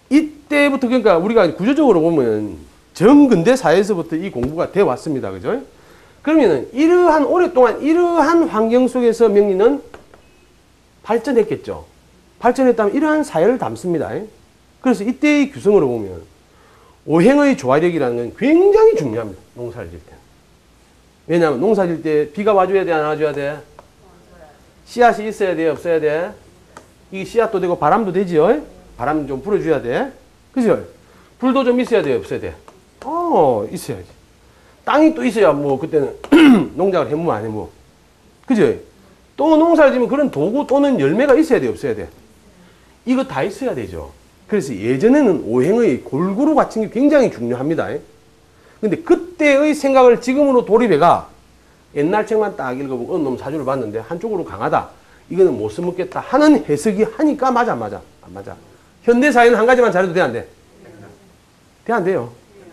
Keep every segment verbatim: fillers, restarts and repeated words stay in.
이때부터 그러니까 우리가 구조적으로 보면 정근대 사회에서부터 이 공부가 돼 왔습니다. 그죠? 그러면은 이러한 오랫동안 이러한 환경 속에서 명리는 발전했겠죠. 발전했다면 이러한 사회를 담습니다. 그래서 이때의 규성으로 보면 오행의 조화력이라는 건 굉장히 중요합니다. 농사를 질 때. 왜냐하면 농사 질 때 비가 와줘야 돼, 안 와줘야 돼? 씨앗이 있어야 돼, 없어야 돼? 이게 씨앗도 되고 바람도 되지요? 바람 좀 불어줘야 돼. 그죠? 불도 좀 있어야 돼, 없어야 돼? 어, 있어야지. 땅이 또 있어야 뭐 그때는 농작을 해보면 안 해보. 그죠? 또 농사를 지면 그런 도구 또는 열매가 있어야 돼, 없어야 돼? 이거 다 있어야 되죠. 그래서 예전에는 오행의 골고루 갖춘 게 굉장히 중요합니다. 근데 그때의 생각을 지금으로 돌입해가 옛날 책만 딱 읽어보고 어느 놈 사주를 봤는데 한쪽으로 강하다. 이거는 못 써먹겠다 하는 해석이 하니까 맞아, 안 맞아? 안 맞아. 현대사회는 한 가지만 잘해도 돼, 안 돼? 돼, 안 돼요?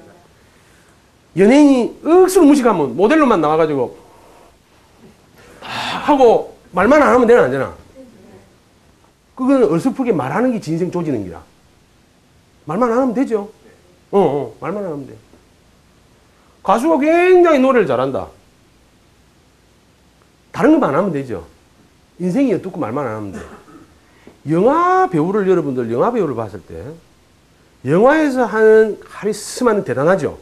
연예인이 억수로 무식하면 모델로만 나와가지고 하고 말만 안 하면 되나, 안 되나? 그거는 어설프게 말하는 게 진생 조지는 기라. 말만 안 하면 되죠? 어, 어, 말만 안 하면 돼. 가수가 굉장히 노래를 잘한다. 다른 것만 안 하면 되죠. 인생이 어떻고 말만 안 하면 돼. 영화 배우를 여러분들 영화 배우를 봤을 때 영화에서 하는 카리스마는 대단하죠.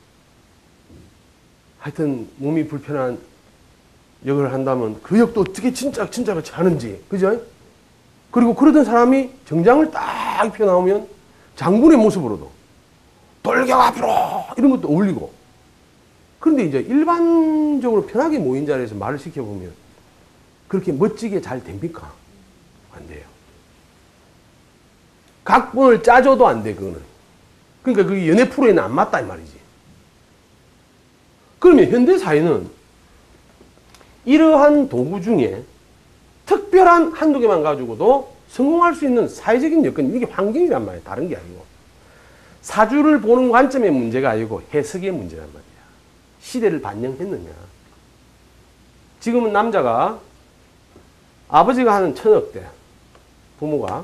하여튼 몸이 불편한 역을 한다면 그 역도 어떻게 진짜 진짜 같이 하는지, 그죠? 그리고 그러던 사람이 정장을 딱 입혀 나오면 장군의 모습으로도 돌격 앞으로 이런 것도 어울리고. 그런데 이제 일반적으로 편하게 모인 자리에서 말을 시켜보면 그렇게 멋지게 잘 됩니까? 안 돼요. 각본을 짜줘도 안 돼, 그거는. 그러니까 그게 연애 프로에는 안 맞다, 이 말이지. 그러면 현대사회는 이러한 도구 중에 특별한 한두 개만 가지고도 성공할 수 있는 사회적인 여건, 이게 환경이란 말이에요. 다른 게 아니고. 사주를 보는 관점의 문제가 아니고 해석의 문제란 말이야. 시대를 반영했느냐. 지금은 남자가 아버지가 하는 천억대 부모가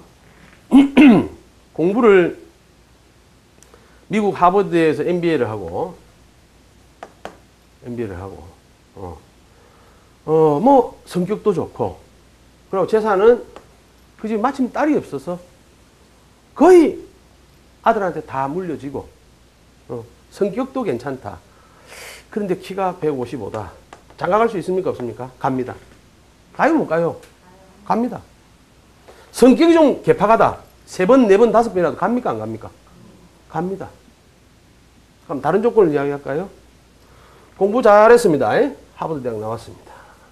공부를 미국 하버드에서 엠비에이를 하고 엠비에이를 하고 어, 어, 뭐 성격도 좋고 그리고 재산은 그 집 마침 딸이 없어서 거의 아들한테 다 물려지고 어, 성격도 괜찮다. 그런데 키가 백오십오다. 장가갈 수 있습니까? 없습니까? 갑니다. 가요? 못 가요? 갑니다. 성격이 좀 개파가다. 세 번, 네 번, 다섯 번이라도 갑니까? 안 갑니까? 갑니다. 그럼 다른 조건을 이야기할까요? 공부 잘했습니다. 하버드 대학 나왔습니다.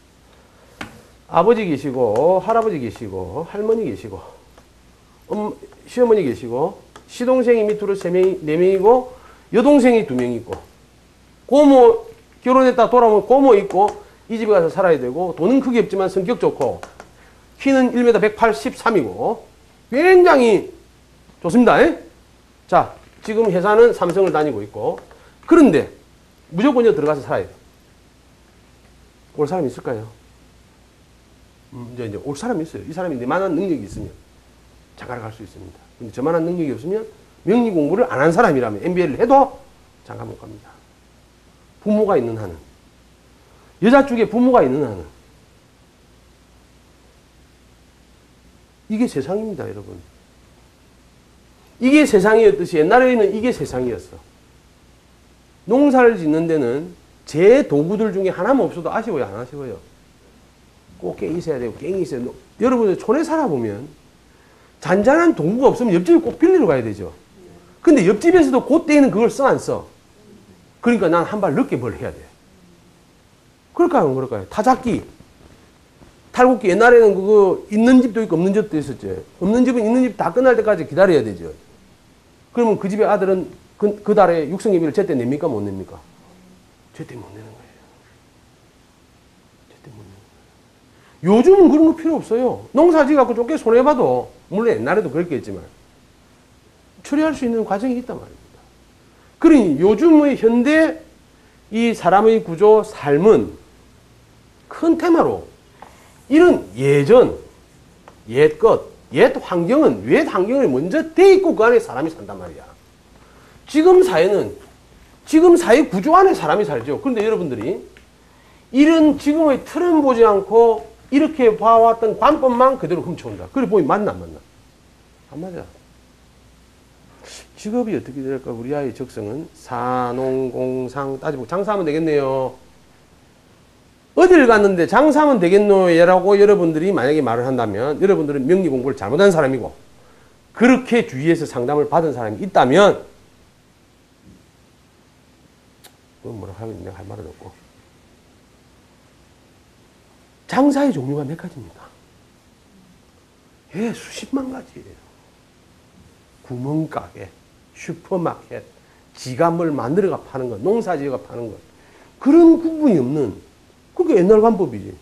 아버지 계시고 할아버지 계시고 할머니 계시고 음, 시어머니 계시고 시동생이 밑으로 세 명이, 네 명이고 여동생이 두 명 있고 고모 결혼했다 돌아오면 고모 있고 이 집에 가서 살아야 되고 돈은 크게 없지만 성격 좋고 키는 일 미터 백팔십삼이고 굉장히 좋습니다. 자, 지금 회사는 삼성을 다니고 있고 그런데 무조건 여기 들어가서 살아야 돼. 올 사람 있을까요? 음, 이제, 이제 올 사람이 있어요. 이 사람이 내만한 능력이 있으면 장가를 갈 수 있습니다. 근데 저만한 능력이 없으면 명리 공부를 안 한 사람이라면 엠비에이를 해도 장가 못 갑니다. 부모가 있는 한은. 여자 쪽에 부모가 있는 한은. 이게 세상입니다, 여러분. 이게 세상이었듯이 옛날에는 이게 세상이었어. 농사를 짓는 데는 제 도구들 중에 하나만 없어도 아쉬워요, 안 아쉬워요? 꼭 깽이 있어야 되고, 깽이 있어야 되고. 여러분, 촌에 살아보면 잔잔한 도구가 없으면 옆집에 꼭 빌리러 가야 되죠. 근데 옆집에서도 그때는 그걸 써, 안 써? 그러니까 난 한 발 늦게 뭘 해야 돼. 그럴까요, 안 그럴까요? 타작기. 탈곡기. 옛날에는 그거 있는 집도 있고 없는 집도 있었죠. 없는 집은 있는 집 다 끝날 때까지 기다려야 되죠. 그러면 그 집의 아들은 그, 그 달에 육성예비를 제때 냅니까? 못 냅니까? 제때 못 내는 거예요. 제때 못 내는 거예요. 요즘은 그런 거 필요 없어요. 농사지 갖고 좁게 손해봐도, 물론 옛날에도 그랬겠지만, 처리할 수 있는 과정이 있단 말입니다. 그러니 요즘의 현대 이 사람의 구조, 삶은 큰 테마로 이런 예전, 옛것, 옛 환경은, 옛 환경을 먼저 돼 있고 그 안에 사람이 산단 말이야. 지금 사회는, 지금 사회 구조 안에 사람이 살죠. 그런데 여러분들이 이런 지금의 틀은 보지 않고 이렇게 봐왔던 관법만 그대로 훔쳐온다. 그래 보면 맞나 안 맞나? 안 맞아. 직업이 어떻게 될까? 우리 아이의 적성은 사농공상 따지고 장사하면 되겠네요. 어디를 갔는데 장사하면 되겠노라고 여러분들이 만약에 말을 한다면 여러분들은 명리 공부를 잘못한 사람이고 그렇게 주위에서 상담을 받은 사람이 있다면 그건 뭐라고 하면 내가 할 말은 없고 장사의 종류가 몇 가지입니까? 예, 수십만 가지예요. 구멍가게, 슈퍼마켓, 지가 뭘 만들어가 파는 것, 농사지어가 파는 것 그런 구분이 없는 그게 옛날 관법이지.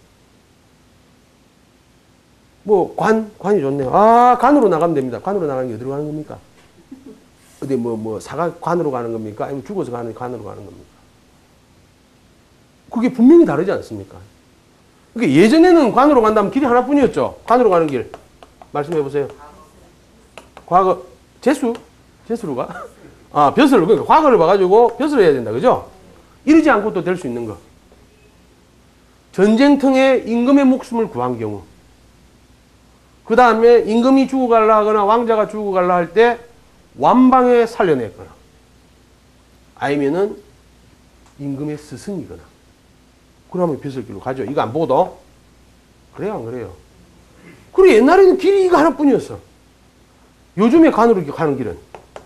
뭐 관, 관이 좋네요. 아, 관으로 나가면 됩니다. 관으로 나가는 게 어디로 가는 겁니까? 어디 뭐, 뭐 사가 관으로 가는 겁니까? 아니면 죽어서 가는 관으로 가는 겁니까? 그게 분명히 다르지 않습니까? 그러니까 예전에는 관으로 간다면 길이 하나뿐이었죠. 관으로 가는 길. 말씀해 보세요. 과거, 재수? 재수로 가? 아, 벼슬로. 그러니까 과거를 봐가지고 벼슬을 해야 된다. 그죠? 이러지 않고 또 될 수 있는 거. 전쟁통에 임금의 목숨을 구한 경우. 그 다음에 임금이 죽어갈라 하거나 왕자가 죽어갈라 할 때 완방에 살려냈거나 아니면은 임금의 스승이거나 그러면 벼슬길로 가죠. 이거 안 보고도? 그래요, 안 그래요? 그리고 옛날에는 길이 이거 하나뿐이었어. 요즘에 관으로 가는 길은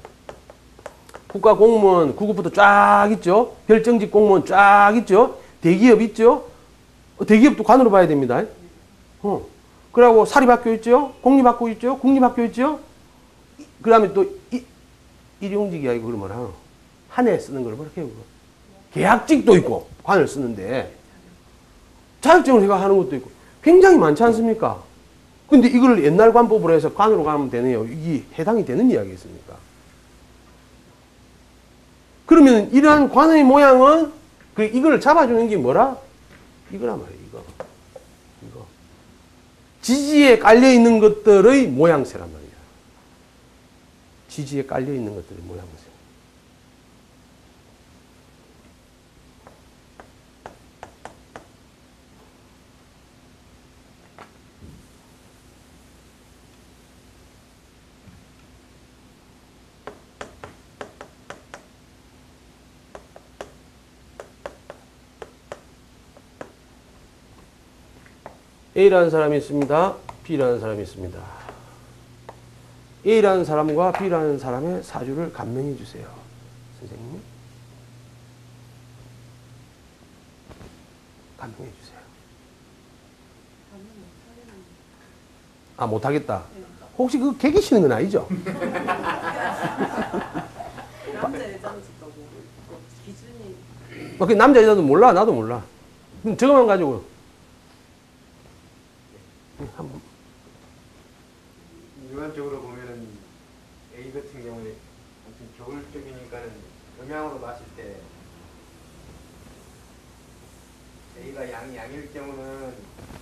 국가공무원 구급부도 쫙 있죠. 별정직 공무원 쫙 있죠. 대기업 있죠. 대기업도 관으로 봐야 됩니다. 어. 그러고 사립학교 있죠. 공립학교 있죠. 국립학교 있죠. 그 다음에 또 이, 일용직이 아니고 그걸 뭐라 하노? 한 해 쓰는 걸 뭐라 해요? 계약직도 있고 관을 쓰는데 자격증을 해가 하는 것도 있고 굉장히 많지 않습니까? 근데 이걸 옛날 관법으로 해서 관으로 가면 되네요. 이게 해당이 되는 이야기겠습니까? 그러면 이러한 관의 모양은 그 이걸 잡아주는 게 뭐라? 이거란 말이에요. 이거. 이거. 지지에 깔려 있는 것들의 모양새란 말이야. 지지에 깔려 있는 것들의 모양새. A라는 사람이 있습니다. B라는 사람이 있습니다. A라는 사람과 B라는 사람의 사주를 감명해 주세요. 선생님. 감명해 주세요. 아, 못하겠다. 혹시 그 개기시는 건 아니죠? 남자 여자는 기준이 어, 그 남자 여자도 몰라. 나도 몰라. 그럼 저거만 가지고 한번. 일반적으로 보면은 A 같은 경우에 아무튼 겨울적이니까는 영향으로 봤을 때 A가 양, 양일 경우는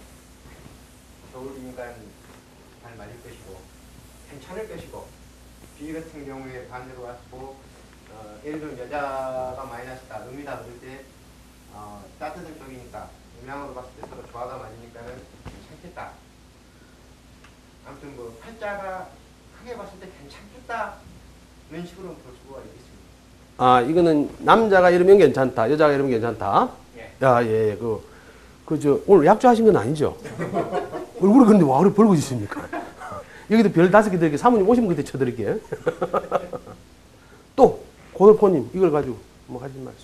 겨울이니까 잘 맞을 것이고 괜찮을 것이고 B 같은 경우에 반대로 왔고 어, 예를 들면 여자가 마이너스다, 음이다 그럴 때 어, 따뜻한 쪽이니까 영향으로 봤을 때 서로 조화가 맞으니까는 괜찮겠다. 아무튼 뭐 팔자가 크게 봤을 때 괜찮겠다 이런 식으로 볼 수가 있겠습니다. 아, 이거는 남자가 이러면 괜찮다, 여자가 이러면 괜찮다. 예. 야, 예, 그, 그, 저, 오늘 약주하신 건 아니죠? 얼굴이 그런데 와, 그래 벌고 있습니까? 여기도 별 다섯 개 드릴게요. 사모님 오시면 그때 쳐드릴게요. 또, 고돌포님, 이걸 가지고 뭐 하신 말씀.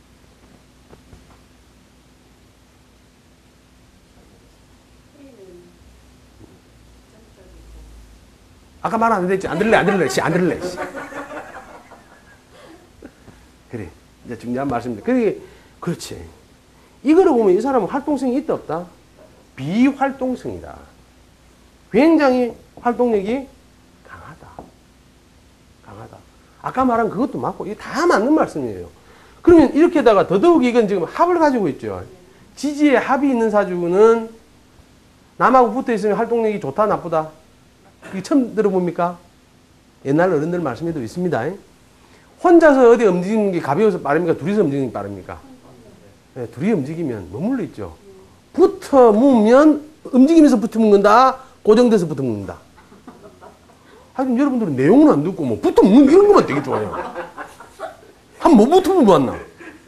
아까 말 안 했지? 안 들을래, 안 들을래, 씨, 안 들을래. 씨. 그래. 이제 중요한 말씀입니다. 그게, 그렇지. 이거를 보면 이 사람은 활동성이 있다, 없다? 비활동성이다. 굉장히 활동력이 강하다. 강하다. 아까 말한 그것도 맞고, 이게 다 맞는 말씀이에요. 그러면 이렇게다가 더더욱 이건 지금 합을 가지고 있죠. 지지에 합이 있는 사주는 남하고 붙어 있으면 활동력이 좋다, 나쁘다? 그게 처음 들어봅니까? 옛날 어른들 말씀에도 있습니다. 혼자서 어디 움직이는 게 가벼워서 빠릅니까? 둘이서 움직이는 게 빠릅니까? 네, 둘이 움직이면 머물러 있죠. 붙어 묵으면 움직이면서 붙어 묵는다. 고정돼서 붙어 묵는다. 하여튼 여러분들은 내용은 안 듣고 뭐 붙어 묵는 이런 것만 되게 좋아해요. 한 뭐 붙어 묵었나?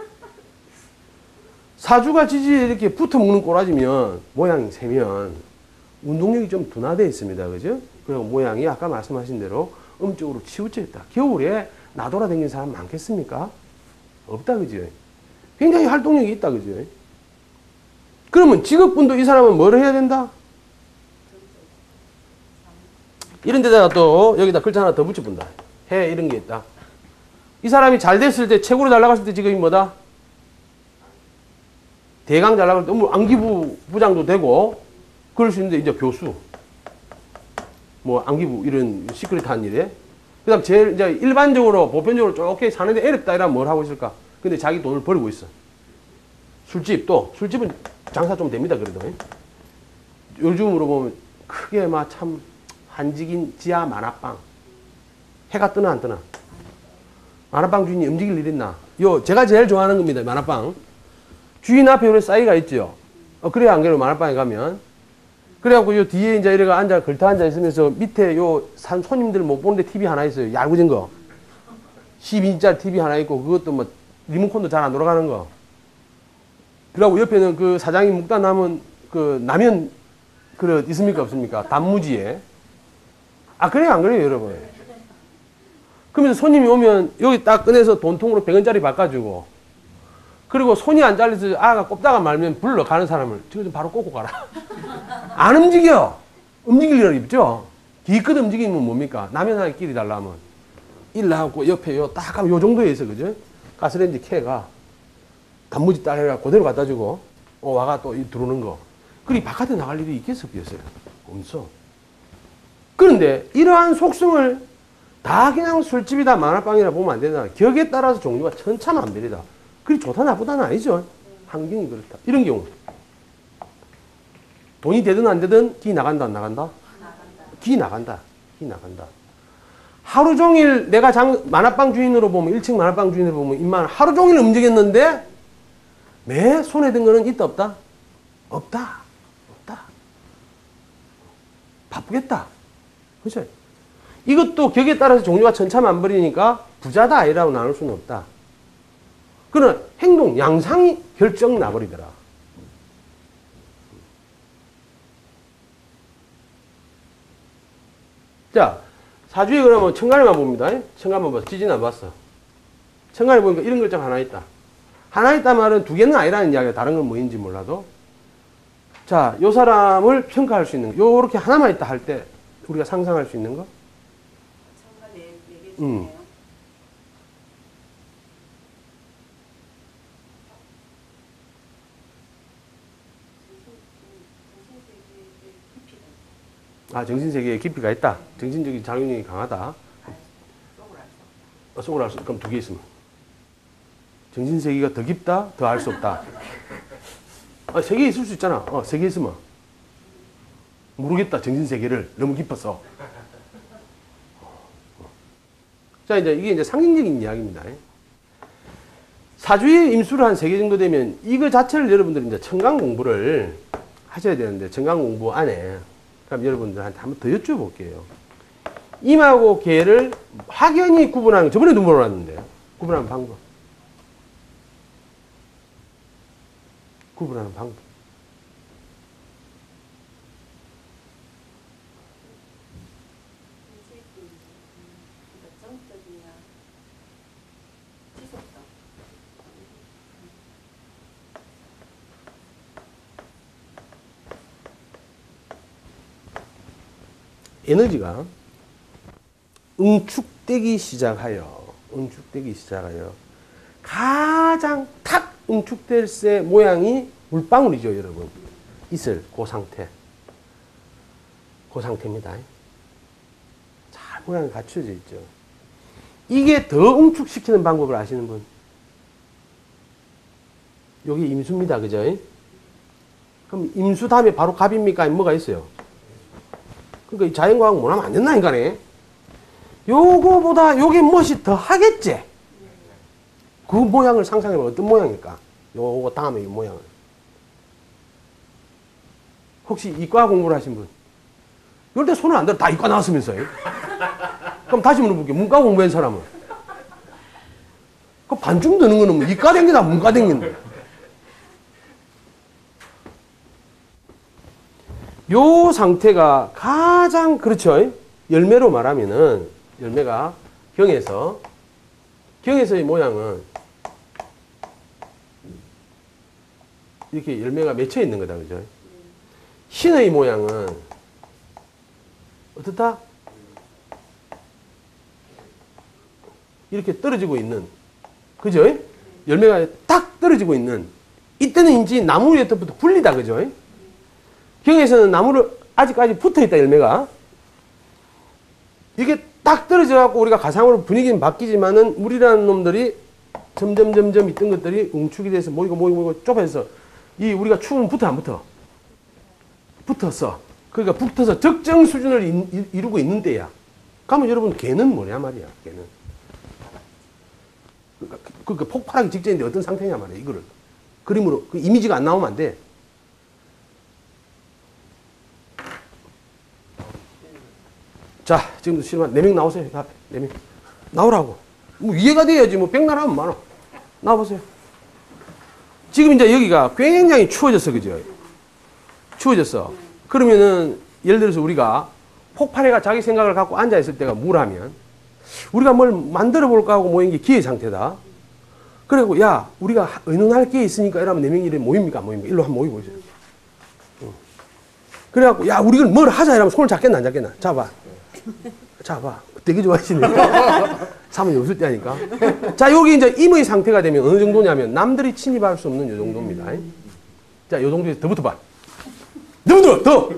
사주가 지지에 이렇게 붙어 묵는 꼬라지면 모양이 세면 운동력이 좀 둔화되어 있습니다. 그죠? 그리고 모양이 아까 말씀하신 대로 음쪽으로 치우쳐 있다. 겨울에 나돌아다니는 사람 많겠습니까? 없다. 그죠? 굉장히 활동력이 있다. 그죠? 그러면 직업군도 이 사람은 뭘 해야 된다? 이런 데다가 또 여기다 글자 하나 더 붙여본다. 해 이런 게 있다. 이 사람이 잘 됐을 때 최고로 잘 나갔을 때 직업이 뭐다? 대강 잘 나갈 때 뭐 안기부 부장도 되고 그럴 수 있는데 이제 교수 뭐 안기부 이런 시크릿한 일에 그 다음 제일 이제 일반적으로 보편적으로 좋게 사는데 어렵다 이러면 뭘 하고 있을까? 근데 자기 돈을 벌고 있어. 술집 또 술집은 장사 좀 됩니다. 그래도 요즘으로 보면 크게 막 참 한직인 지하 만화방 해가 뜨나 안 뜨나? 만화방 주인이 움직일 일 있나? 요 제가 제일 좋아하는 겁니다. 만화방 주인 앞에 요런 싸이가 있죠. 어, 그래야 안 그래요. 만화방에 가면 그래갖고 요 뒤에 이제 이래가 앉아 걸터 앉아 있으면서 밑에 요 산 손님들 못 보는데 티비 하나 있어요. 야구진 거 십이 인치짜리 티비 하나 있고 그것도 뭐 리모컨도 잘 안 돌아가는 거. 그리고 옆에는 그 사장이 묵다 남은 그 라면 그릇 있습니까 없습니까? 단무지에. 아 그래요 안 그래요 여러분? 그러면서 손님이 오면 여기 딱 꺼내서 돈통으로 백 원짜리 바꿔주고 그리고 손이 안 잘려서 아가 꼽다가 말면 불러 가는 사람을 지금 좀 바로 꽂고 가라. 안 움직여. 움직일 일 없죠. 기껏 움직이면 뭡니까? 라면 하나 끼리 달라면 일 나가고 옆에 요 딱 하면 요 정도에 있어 그죠? 가스레인지 캐가 단무지 따라가 그대로 갖다 주고 어, 와가 또 들어오는 거. 그리 바깥에 나갈 일이 있겠어 없겠어요? 없어. 그런데 이러한 속성을 다 그냥 술집이다 만화방이라 보면 안 된다. 격에 따라서 종류가 천차만별이다. 그리 좋다 나쁘다는 아니죠. 환경이 그렇다. 이런 경우 돈이 되든 안 되든 기 나간다 안 나간다? 나간다. 기 나간다. 기 나간다. 하루 종일 내가 장, 만화방 주인으로 보면 일 층 만화방 주인으로 보면 임만 하루 종일 움직였는데 매 손에 든 거는 있다 없다? 없다. 없다. 바쁘겠다. 그죠? 이것도 격에 따라서 종류가 천차만별이니까 부자다 아니라고 나눌 수는 없다. 그러나 행동, 양상이 결정 나버리더라. 자, 사주에 그러면 천간에만 봅니다. 천간만 봐서 지진 안 봤어. 천간에 보니까 이런 글자가 하나 있다. 하나 있다 말은 두 개는 아니라는 이야기야. 다른 건 뭐인지 몰라도. 자, 요 사람을 평가할 수 있는 거. 요렇게 하나만 있다 할 때 우리가 상상할 수 있는 거. 천간 네 개 음. 중에요. 아, 정신세계에 깊이가 있다. 정신적인 작용력이 강하다. 어, 속을 알 수, 그럼 두 개 있으면. 정신세계가 더 깊다, 더 알 수 없다. 아, 세 개 있을 수 있잖아. 어, 세 개 있으면. 모르겠다, 정신세계를. 너무 깊어서. 자, 이제 이게 이제 상징적인 이야기입니다. 사주에 임수를 한 세 개 정도 되면 이거 자체를 여러분들이 이제 천간 공부를 하셔야 되는데, 천간 공부 안에 그럼 여러분들한테 한번 더 여쭤볼게요. 임하고 계를 확연히 구분하는, 저번에도 물어봤는데, 구분하는 방법. 구분하는 방법. 정적이나 지속성. 에너지가 응축되기 시작하여, 응축되기 시작하여, 가장 탁 응축될 새 모양이 물방울이죠, 여러분. 있을 그 상태. 그 상태입니다. 잘 모양이 갖춰져 있죠. 이게 더 응축시키는 방법을 아시는 분? 여기 임수입니다, 그죠? 그럼 임수 다음에 바로 갑입니까? 아니면 뭐가 있어요? 그러니까 이 자연과학 못하면 안 된다, 인간에. 요거보다 요게 무엇이 더 하겠지? 그 모양을 상상해보면 어떤 모양일까? 요거 다음에 이 모양을. 혹시 이과 공부를 하신 분? 이럴 때 손을 안 들어. 다 이과 나왔으면서요. 그럼 다시 물어볼게요. 문과 공부한 사람은? 그 반쯤 드는 거는 뭐 이과 된 게 다 문과 된 건데. 요 상태가 가장, 그렇죠. 열매로 말하면은, 열매가 경에서, 경에서의 모양은 이렇게 열매가 맺혀 있는 거다, 그죠? 신의 모양은 어떻다? 이렇게 떨어지고 있는, 그죠? 열매가 딱 떨어지고 있는, 이때는 이제 나무에부터 분리다, 그죠? 경에서는 나무를 아직까지 붙어 있다, 열매가. 이게 딱 떨어져갖고 우리가 가상으로 분위기는 바뀌지만은 물이라는 놈들이 점점, 점점 있던 것들이 웅축이 돼서 모이고 모이고 모이고 좁아져서 이 우리가 추우면 붙어, 안 붙어? 붙었어. 그러니까 붙어서 적정 수준을 이, 이루고 있는 때야. 그러면 여러분, 걔는 뭐냐 말이야, 걔는. 그러니까, 그러니까 폭발하기 직전인데 어떤 상태냐 말이야, 이거를. 그림으로, 그 이미지가 안 나오면 안 돼. 자, 지금도 실만 네 명 나오세요. 네 명. 나오라고. 뭐 이해가 돼야지. 뭐 백날 하면 많아. 나와보세요. 지금 이제 여기가 굉장히 추워졌어. 그죠? 추워졌어. 그러면은, 예를 들어서 우리가 폭발해가 자기 생각을 갖고 앉아있을 때가 물하면, 우리가 뭘 만들어 볼까 하고 모인 게 기회 상태다. 그리고, 야, 우리가 의논할 게 있으니까 이러면 네 명이 이래 모입니까? 모입니까? 일로 한번 모이고 있어요. 응. 그래갖고, 야, 우리가 뭘 하자 이러면 손을 잡겠나, 안 잡겠나? 잡아. 잡아. 되게 좋아하시네. 사모님 없을 때 하니까. 자, 여기 이제 임의 상태가 되면 어느 정도냐면, 남들이 침입할 수 없는 요 정도입니다. 자, 요 정도에서 더 붙어봐. 더 붙어! 더!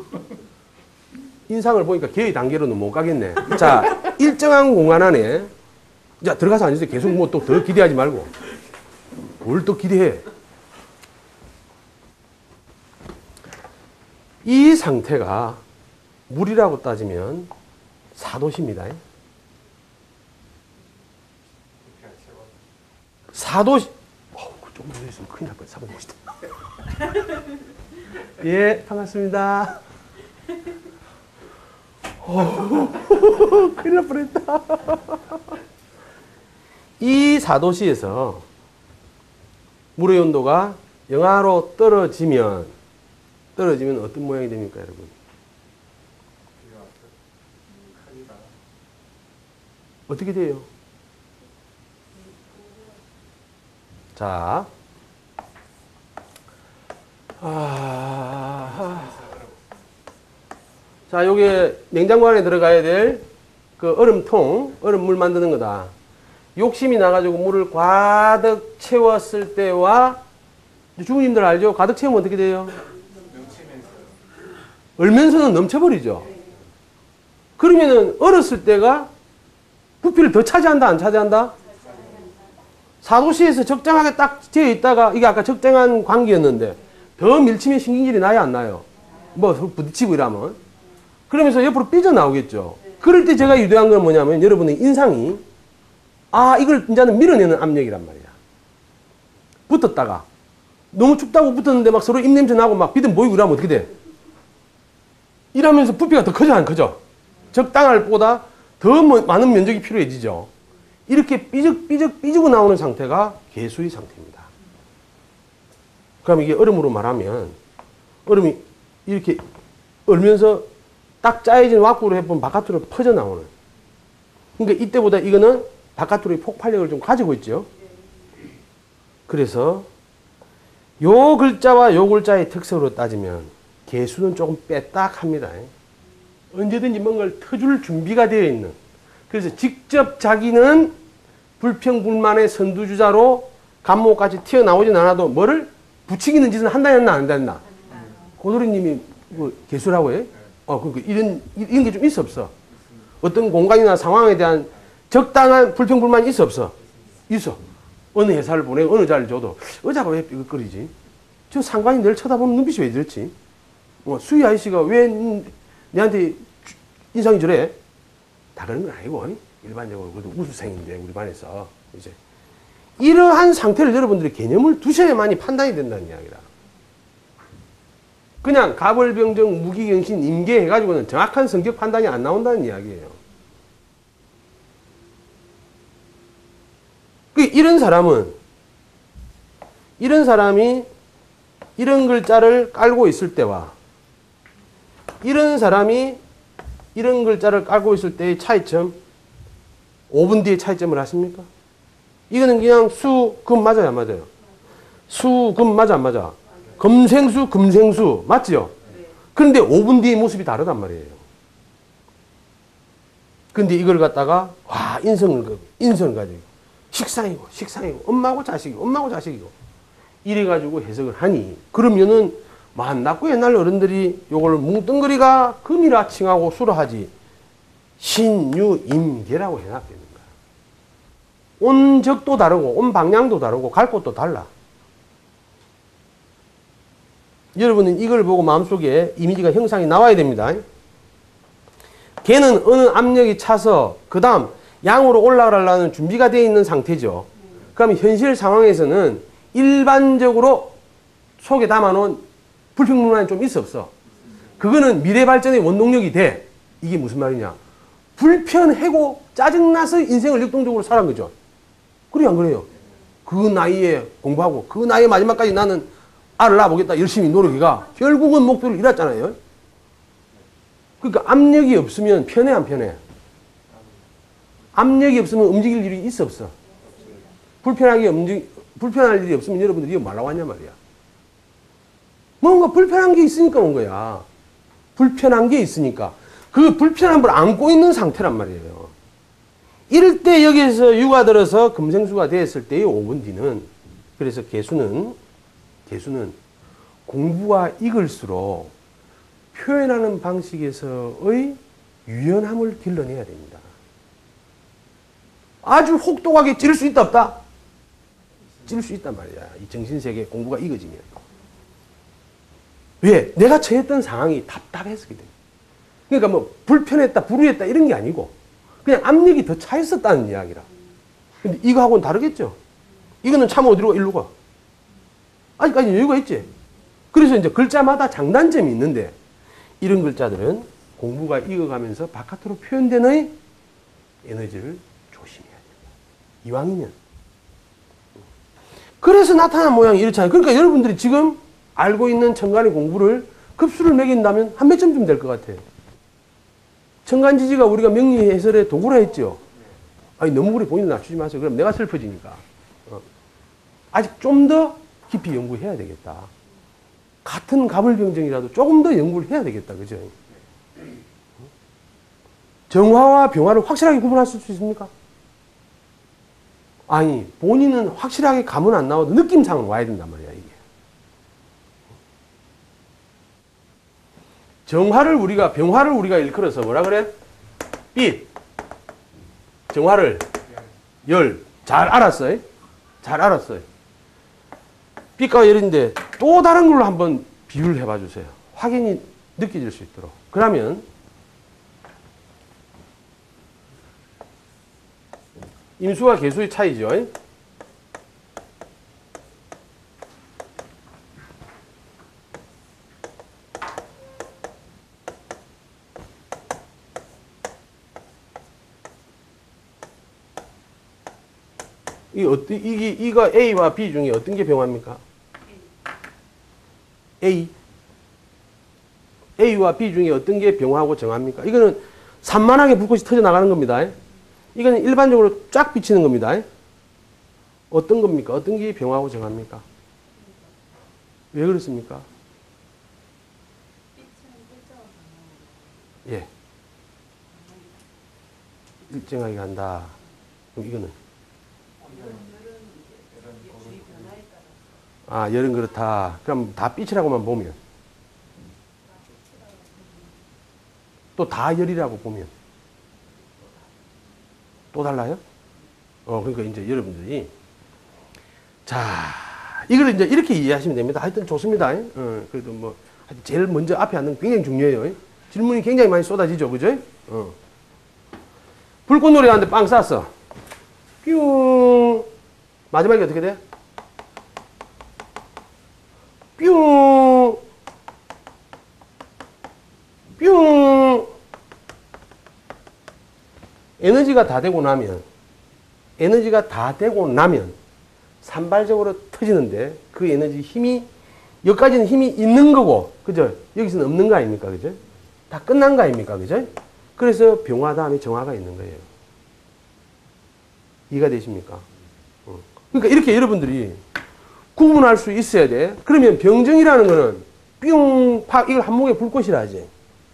인상을 보니까 개의 단계로는 못 가겠네. 자, 일정한 공간 안에, 자, 들어가서 앉으세요. 계속 뭐 또 더 기대하지 말고. 뭘 또 기대해. 이 상태가 물이라고 따지면 사도시입니다. 사도시, 어우, 조금 더 있으면 큰일 날 뻔, 사도시 멋있다. 예, 반갑습니다. 어, 큰일 날 뻔했다. 이 사도시에서 물의 온도가 영하로 떨어지면, 떨어지면 어떤 모양이 됩니까, 여러분? 어떻게 돼요? 자, 아, 자, 요게 냉장고 안에 들어가야 될 그 얼음통, 얼음물 만드는 거다. 욕심이 나가지고 물을 가득 채웠을 때와, 주부님들 알죠? 가득 채우면 어떻게 돼요? 얼면서는 넘쳐버리죠. 그러면은 얼었을 때가 부피를 더 차지한다, 안 차지한다? 사도시에서 적정하게 딱 되어 있다가, 이게 아까 적정한 관계였는데, 더 밀치면 신경질이 나요, 안 나요? 뭐, 서로 부딪히고 이러면. 그러면서 옆으로 삐져나오겠죠. 그럴 때 제가 유도한 건 뭐냐면, 여러분의 인상이, 아, 이걸 이제는 밀어내는 압력이란 말이야. 붙었다가, 너무 춥다고 붙었는데 막 서로 입냄새 나고 막 비듬 보이고 이러면 어떻게 돼? 이러면서 부피가 더 커져, 안 커져? 적당할 보다 더 많은 면적이 필요해지죠. 이렇게 삐죽삐죽 삐지고 나오는 상태가 개수의 상태입니다. 그럼 이게 얼음으로 말하면, 얼음이 이렇게 얼면서 딱 짜여진 왁구로 해보면 바깥으로 퍼져 나오는. 그러니까 이때보다 이거는 바깥으로의 폭발력을 좀 가지고 있죠. 그래서 요 글자와 요 글자의 특성으로 따지면 개수는 조금 빼딱합니다. 언제든지 뭔가를 터줄 준비가 되어 있는. 그래서 직접 자기는 불평불만의 선두주자로 간목같이 튀어나오진 않아도 뭐를 부추기는 짓은 한다 했나 안 했나? 고도리님이 뭐 개수라고 해? 어, 그 이런 이런 게 좀 있어 없어? 어떤 공간이나 상황에 대한 적당한 불평불만이 있어 없어? 있어. 어느 회사를 보내고 어느 자를 줘도 의자가 왜 삐걱거리지? 저 상관이 늘 쳐다보는 눈빛이 왜 저렇지? 어, 수희 아저씨가 왜 내한테 인상이 저래? 다 그런 건 아니고, 일반적으로. 그래도 우수생인데, 우리 반에서. 이제. 이러한 상태를 여러분들이 개념을 두셔야만이 판단이 된다는 이야기다. 그냥 가벌병정, 무기경신, 임계 해가지고는 정확한 성격 판단이 안 나온다는 이야기예요. 그 이런 사람은, 이런 사람이 이런 글자를 깔고 있을 때와 이런 사람이 이런 글자를 깔고 있을 때의 차이점, 오 분 뒤에 차이점을 아십니까? 이거는 그냥 수, 금 맞아요, 안 맞아요? 수, 금 맞아, 안 맞아? 금생수, 금생수, 맞죠? 그런데 오 분 뒤의 모습이 다르단 말이에요. 근데 이걸 갖다가, 와, 인성을, 인성을 가지고, 식상이고, 식상이고, 엄마하고 자식이고, 엄마하고 자식이고, 이래가지고 해석을 하니, 그러면은, 만났고 옛날 어른들이 요걸 뭉뚱그리가 금이라 칭하고 수라 하지, 신유임계라고 해놨다는 거야. 온 적도 다르고, 온 방향도 다르고, 갈 곳도 달라. 여러분은 이걸 보고 마음속에 이미지가 형상이 나와야 됩니다. 걔는 어느 압력이 차서 그 다음 양으로 올라가려는 준비가 되어 있는 상태죠. 그러면 현실 상황에서는 일반적으로 속에 담아놓은 불평불만이 좀 있어 없어. 그거는 미래 발전의 원동력이 돼. 이게 무슨 말이냐. 불편하고 짜증나서 인생을 역동적으로 살아간 거죠. 그래요 안 그래요? 그 나이에 공부하고 그 나이에 마지막까지 나는 알을 낳아보겠다 열심히 노력해가 결국은 목표를 이뤘잖아요. 그러니까 압력이 없으면 편해 안 편해? 압력이 없으면 움직일 일이 있어 없어? 불편하게 움직 불편할 일이 없으면 여러분들이 이거 말라고 하냐 말이야. 뭔가 불편한 게 있으니까 온 거야. 불편한 게 있으니까. 그 불편함을 안고 있는 상태란 말이에요. 이럴 때 여기에서 유가 들어서 금생수가 되었을 때의 오 분 뒤는 그래서 개수는 개수는 공부가 익을수록 표현하는 방식에서의 유연함을 길러내야 됩니다. 아주 혹독하게 찌를 수 있다 없다? 찌를 수 있단 말이야. 이 정신세계 공부가 익어지면. 왜? 내가 처했던 상황이 답답했었기 때문에. 그러니까 뭐 불편했다, 불우했다 이런 게 아니고 그냥 압력이 더 차 있었다는 이야기라. 근데 이거하고는 다르겠죠? 이거는 참 어디로 가? 일로 가. 아직까지 여유가 있지? 그래서 이제 글자마다 장단점이 있는데 이런 글자들은 공부가 익어가면서 바깥으로 표현되는 에너지를 조심해야 됩니다. 이왕이면. 그래서 나타난 모양이 이렇잖아요. 그러니까 여러분들이 지금 알고 있는 천간의 공부를 급수를 매긴다면 한 몇 점쯤 될 것 같아요? 천간지지가 우리가 명리 해설의 도구라 했죠. 아니 너무 그래 본인 낮추지 마세요. 그럼 내가 슬퍼지니까. 어. 아직 좀 더 깊이 연구해야 되겠다. 같은 가불병정이라도 조금 더 연구를 해야 되겠다. 그죠? 정화와 병화를 확실하게 구분할 수 있습니까? 아니 본인은 확실하게 감은 안 나와도 느낌상은 와야 된단 말이야. 이게. 정화를 우리가 병화를 우리가 일컬어서 뭐라 그래? 빛. 정화를 열. 잘 알았어요? 잘 알았어요. 빛과 열인데 또 다른 걸로 한번 비유를 해봐 주세요. 확연히 느껴질 수 있도록. 그러면 임수와 개수의 차이죠. 이 어떤 이게 이가 A와 B 중에 어떤 게 병화입니까? A. A와 B 중에 어떤 게 병화하고 정화입니까? 이거는 산만하게 불꽃이 터져 나가는 겁니다. 이거는 일반적으로 쫙 비치는 겁니다. 어떤 겁니까? 어떤 게 병화하고 정화입니까? 왜 그렇습니까? 예. 일정하게 간다. 그럼 이거는? 아, 열은 그렇다. 그럼 다 빛이라고만 보면. 또 다 열이라고 보면. 또 달라요? 어, 그러니까 이제 여러분들이. 자, 이걸 이제 이렇게 이해하시면 됩니다. 하여튼 좋습니다. 어, 그래도 뭐, 제일 먼저 앞에 앉는 게 굉장히 중요해요. 질문이 굉장히 많이 쏟아지죠. 그죠? 어. 불꽃놀이 하는데 빵 쐈어. 뿅. 마지막에 어떻게 돼? 뿅. 뿅. 에너지가 다 되고 나면, 에너지가 다 되고 나면 산발적으로 터지는데 그 에너지 힘이, 여기까지는 힘이 있는 거고, 그죠? 여기서는 없는 거 아닙니까? 그죠? 다 끝난 거 아닙니까? 그죠? 그래서 병화 다음에 정화가 있는 거예요. 이해가 되십니까? 어. 그러니까 이렇게 여러분들이 구분할 수 있어야 돼. 그러면 병정이라는 거는 뿅, 팍, 이걸 한목에 불꽃이라 하지.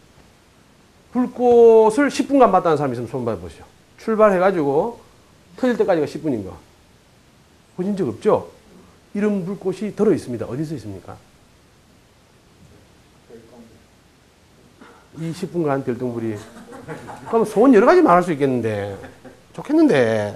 불꽃을 십 분간 봤다는 사람이 있으면 손 봐보시오. 출발해가지고 터질 때까지가 십 분인 거. 보신 적 없죠? 이런 불꽃이 들어 있습니다. 어디서 있습니까? 이 십 분간 별똥불이. 그럼 소원 여러 가지 말할 수 있겠는데. 좋겠는데.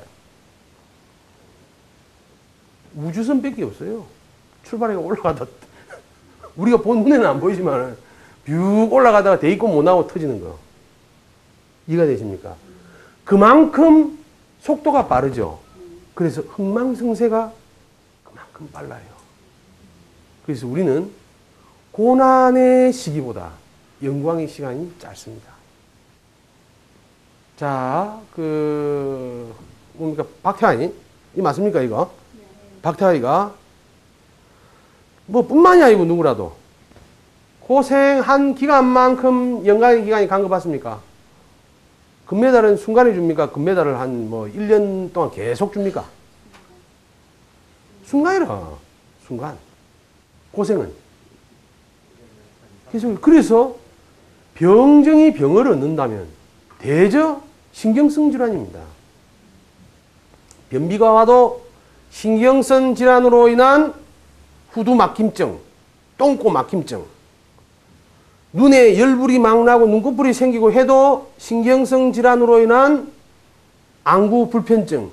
우주선밖에 없어요. 출발해가 올라가다. 우리가 본 눈에는 안 보이지만 뷰 올라가다가 대입고 못 나오고 터지는 거. 이해가 되십니까? 그만큼 속도가 빠르죠. 그래서 흥망성쇠가 그만큼 빨라요. 그래서 우리는 고난의 시기보다 영광의 시간이 짧습니다. 자, 그 뭡니까? 박태환이 이 맞습니까 이거? 네. 박태환이가 뭐 뿐만이 아니고 누구라도 고생한 기간만큼 영광의 기간이 간 거 봤습니까? 금메달은 순간에 줍니까? 금메달을 한 뭐 일 년 동안 계속 줍니까? 순간이라. 순간. 고생은. 계속. 그래서 병정이 병을 얻는다면 대저 신경성 질환입니다. 변비가 와도 신경성 질환으로 인한 후두 막힘증, 똥꼬 막힘증, 눈에 열불이 막 나고 눈꺼풀이 생기고 해도 신경성 질환으로 인한 안구 불편증,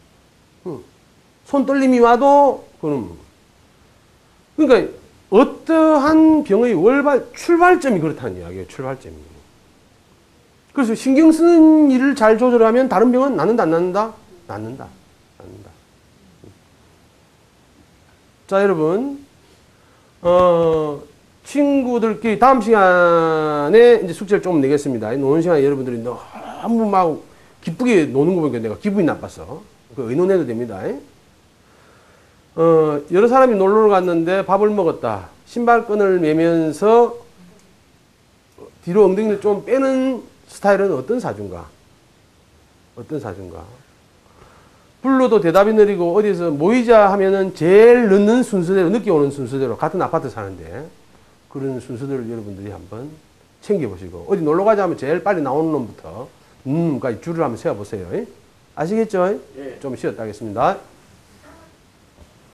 손 떨림이 와도 그럼 그러니까 어떠한 병의 월발 출발점이 그렇다는 이야기예요. 출발점이. 그래서 신경 쓰는 일을 잘 조절하면 다른 병은 낫는다 안 낫는다? 낫는다. 낫는다. 자, 여러분. 어 친구들끼리 다음 시간에 이제 숙제를 좀 내겠습니다. 노는 시간에 여러분들이 너무 막 기쁘게 노는 거 보니까 내가 기분이 나빴어. 그 의논해도 됩니다. 어, 여러 사람이 놀러 갔는데 밥을 먹었다. 신발끈을 매면서 뒤로 엉덩이를 좀 빼는 스타일은 어떤 사주인가? 어떤 사주인가? 불러도 대답이 느리고 어디서 모이자 하면은 제일 늦는 순서대로, 늦게 오는 순서대로 같은 아파트 사는데 그런 순서들을 여러분들이 한번 챙겨보시고 어디 놀러 가자 하면 제일 빨리 나오는 놈부터 음까지 줄을 한번 세워보세요. 아시겠죠? 예. 좀 쉬었다 하겠습니다.